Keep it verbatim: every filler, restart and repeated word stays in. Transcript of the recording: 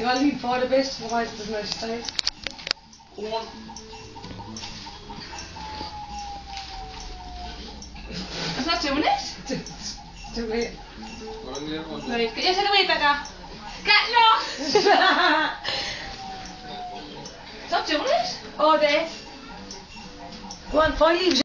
Ja, lieb vor der Beste, wo heißt das nächste Zeit? One. It's not two minutes? Two minutes. No, it's just a wait, Becca. Get lost! It's not two minutes? Oh, there. Go on, finally.